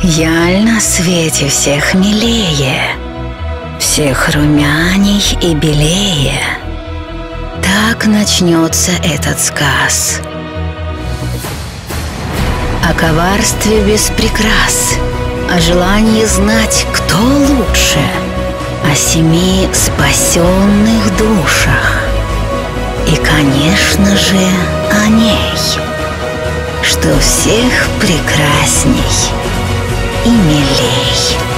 Яль на свете всех милее, всех румяней и белее. Так начнется этот сказ. О коварстве без прикрас, о желании знать, кто лучше, о 7 спасенных душах и, конечно же, о ней, что всех прекрасней и милей.